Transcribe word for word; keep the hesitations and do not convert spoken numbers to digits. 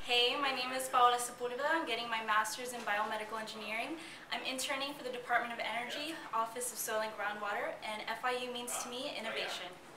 Hey, my name is Paola Sepulveda. I'm getting my master's in biomedical engineering. I'm interning for the Department of Energy, Office of Soil and Groundwater, and F I U means to me innovation.